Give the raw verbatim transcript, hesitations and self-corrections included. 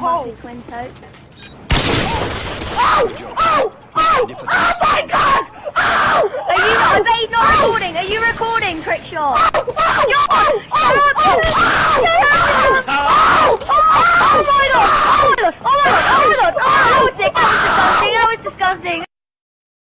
monthly twin tote. Oh! Oh! Oh! Oh my god! Oh! Are you? I bet he's not recording. Are you recording, Crickshaw? Oh! Oh! Oh!